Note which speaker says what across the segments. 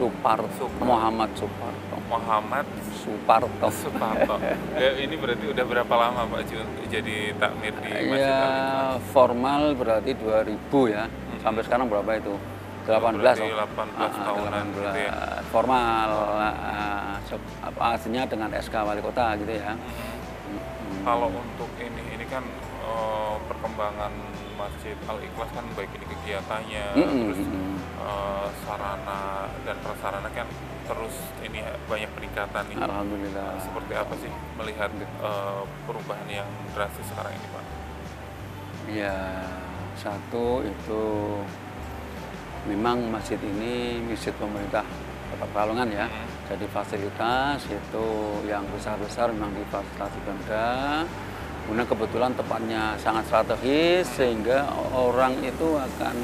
Speaker 1: Suparto. Muhammad Suparto.
Speaker 2: Muhammad
Speaker 1: Suparto.
Speaker 2: Suparto. Ya, ini berarti udah berapa lama Pak Jun jadi takmir di Masjid
Speaker 1: Ya,
Speaker 2: Al-Ikhlas?
Speaker 1: formal berarti 2000 ya. Sampai sekarang berapa itu? 18.
Speaker 2: Berarti 18 tahunan gitu ya.
Speaker 1: Formal. Aslinya dengan SK Wali Kota gitu ya.
Speaker 2: Kalau untuk ini kan perkembangan Masjid Al-Ikhlas kan baik ini kegiatannya, terus sarana dan prasarana kan terus ini banyak peningkatan nih.
Speaker 1: Alhamdulillah.
Speaker 2: Seperti apa sih melihat perubahan yang drastis sekarang ini Pak?
Speaker 1: Ya, satu itu memang masjid ini masjid pemerintah Kota Pekalongan ya. Jadi fasilitas itu yang besar-besar memang difasilitasi Pemda. Kemudian kebetulan tempatnya sangat strategis sehingga orang itu akan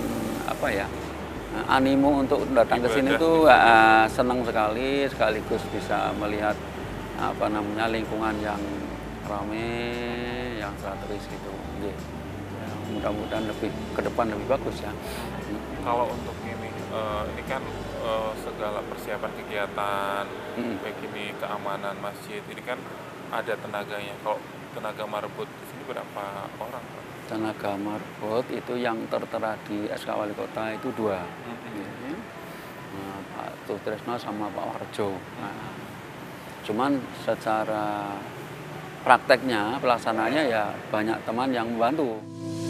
Speaker 1: animo untuk datang ke sini itu senang sekali, sekaligus bisa melihat lingkungan yang ramai, yang strategis gitu. Ya, mudah-mudahan lebih ke depan lebih bagus ya.
Speaker 2: Kalau untuk ini kan segala persiapan kegiatan, baik ini keamanan masjid, ini kan ada tenaganya. Kalau tenaga marbot di sini berapa orang Pak?
Speaker 1: Tenaga marbot itu yang tertera di SK Wali Kota itu 2. Pak Tutresno sama Pak Warjo. Cuman secara prakteknya, pelaksanaannya ya banyak teman yang membantu.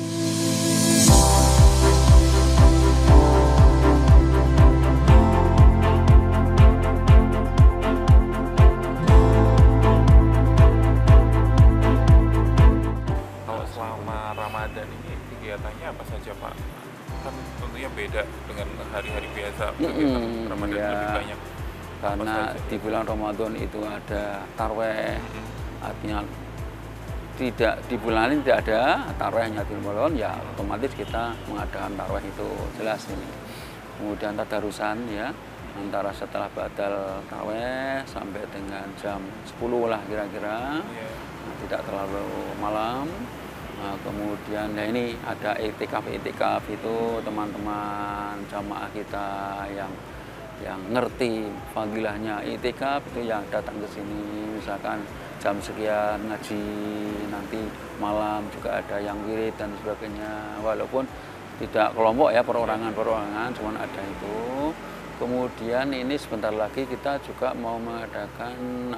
Speaker 2: Ramadan ini kegiatannya apa saja Pak? Kan tentunya beda dengan hari-hari biasa, kegiatan Ramadan
Speaker 1: ya,
Speaker 2: lebih banyak.
Speaker 1: Karena di bulan Ramadan itu ada tarweh, artinya tidak di bulan ini tidak ada tarwehnya di Ramadan, ya otomatis kita mengadakan tarweh itu jelas ini. Kemudian tadarusan ya, antara setelah badal tarweh sampai dengan jam 10 lah kira-kira, tidak terlalu malam. Kemudian ya ini ada itikaf itu teman-teman jamaah kita yang ngerti fadilahnya itikaf itu yang datang ke sini, misalkan jam sekian ngaji, nanti malam juga ada yang wirid dan sebagainya, walaupun tidak kelompok ya, perorangan cuman ada itu. Kemudian ini sebentar lagi kita juga mau mengadakan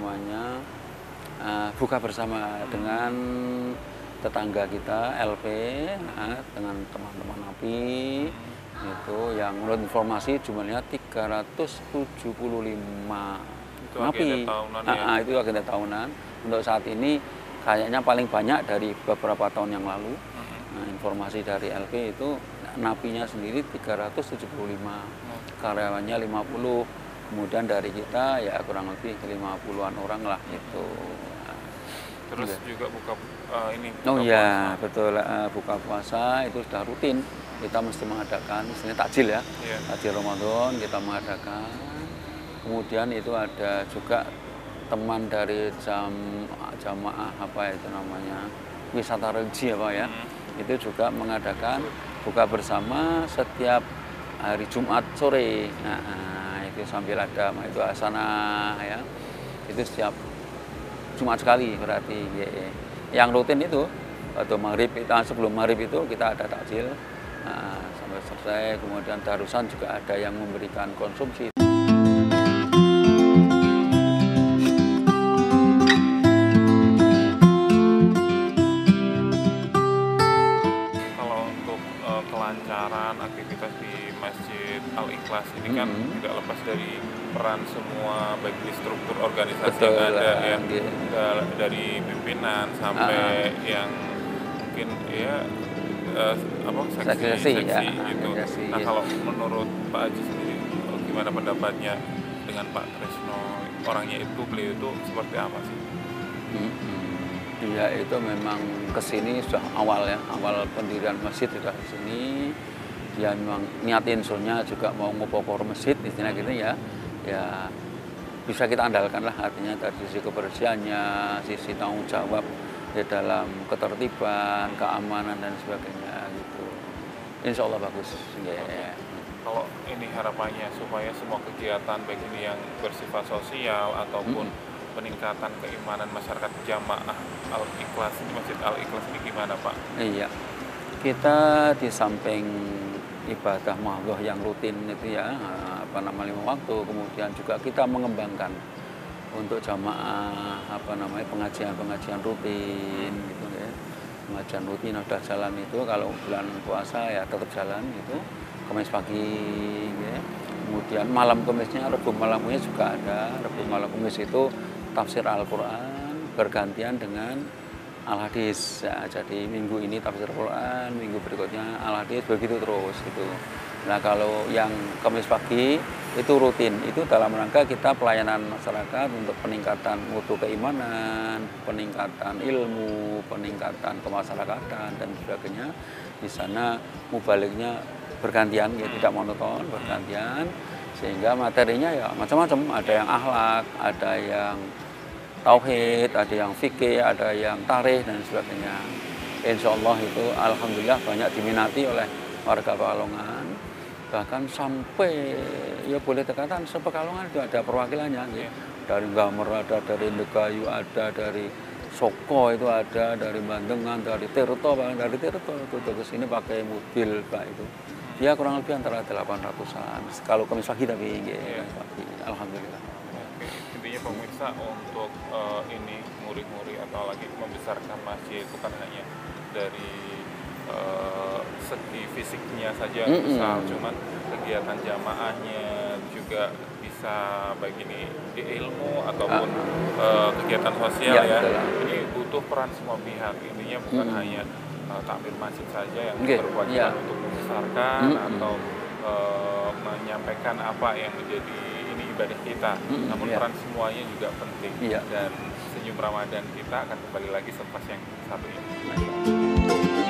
Speaker 1: buka bersama dengan tetangga kita LP, dengan teman-teman API itu yang menurut informasi jumlahnya 375
Speaker 2: itu
Speaker 1: napi. Itu agenda tahunan. Untuk saat ini kayaknya paling banyak dari beberapa tahun yang lalu. Informasi dari LP itu napinya sendiri 375, karyawannya 50, kemudian dari kita ya kurang lebih 50-an orang lah itu.
Speaker 2: Terus juga buka
Speaker 1: puasa. Betul, buka puasa itu sudah rutin kita mesti mengadakan, istilahnya takjil ya, takjil Ramadan kita mengadakan. Kemudian itu ada juga teman dari jamaah wisata religi itu juga mengadakan buka bersama setiap hari Jumat sore. Itu sambil ada itu asana ya, itu setiap Jumat sekali berarti. Yang rutin itu atau sebelum maghrib itu kita ada takjil sampai selesai, kemudian darusan juga ada yang memberikan konsumsi.
Speaker 2: Kalau untuk kelancaran aktivitas di Masjid Al-Ikhlas ini kan tidak lepas dari peran semua baik di struktur organisasi yang ada ya, dari pimpinan sampai yang mungkin ya seksi gitu. Nah kalau menurut Pak Haji sendiri gimana pendapatnya dengan Pak Tresno, orangnya beliau itu seperti apa sih?
Speaker 1: Dia itu memang kesini sudah awal pendirian masjid sudah kesini. Dia memang niatin soalnya juga mau ngopor masjid istilah gitu ya bisa kita andalkan lah, artinya dari sisi kebersihannya, sisi tanggung jawab di dalam ketertiban, keamanan dan sebagainya gitu. Insya Allah bagus.
Speaker 2: kalau ini harapannya supaya semua kegiatan baik ini yang bersifat sosial ataupun peningkatan keimanan masyarakat jamaah Al-Ikhlas ini, Masjid Al-Ikhlas ini gimana Pak?
Speaker 1: Iya, kita di samping ibadah mahdhah yang rutin itu ya, apa namanya, 5 waktu, kemudian juga kita mengembangkan untuk jamaah pengajian rutin gitu ya. Pengajian rutin udah jalan itu, kalau bulan puasa ya tetap jalan gitu, Kamis pagi ya. Kemudian malam Kamisnya, Rebu malam Kamis juga ada. Rebu malam Kamis itu tafsir Al-Qur'an bergantian dengan Al-Hadis ya, jadi minggu ini tafsir Al-Quran, minggu berikutnya Al-Hadis, begitu terus gitu. Nah kalau yang Kamis pagi itu rutin, itu dalam rangka kita pelayanan masyarakat untuk peningkatan mutu keimanan, peningkatan ilmu, peningkatan kemasyarakatan dan sebagainya. Di sana mubaliknya bergantian, ya tidak monoton, bergantian, sehingga materinya ya macam-macam, ada yang akhlak, ada yang tauhid, ada yang fikih, ada yang tarikh dan sebagainya. Insya Allah itu alhamdulillah banyak diminati oleh warga Pekalongan. Bahkan sampai ya boleh dikatakan sepekalongan itu ada perwakilannya. Ya. Dari Gamer ada, dari Ndegayu ada, dari Soko itu ada, dari Bandengan, dari Tirto, bahkan dari Tirto itu ke sini pakai mobil Pak itu. Ya kurang lebih antara 800-an. Kalau Kamis pagi tapi Kamis pagi. Alhamdulillah.
Speaker 2: Intinya pemirsa untuk ini muri-muri atau lagi membesarkan masjid bukan hanya dari segi fisiknya saja besar, cuman kegiatan jamaahnya juga bisa baik ini di ilmu ataupun kegiatan sosial ya. Ini butuh peran semua pihak. Intinya bukan hanya takmir masjid saja yang berkewajiban untuk membesarkan atau menyampaikan apa yang menjadi ibadah kita, namun peran semuanya juga penting. Dan senyum Ramadan kita akan kembali lagi selepas yang satu ini.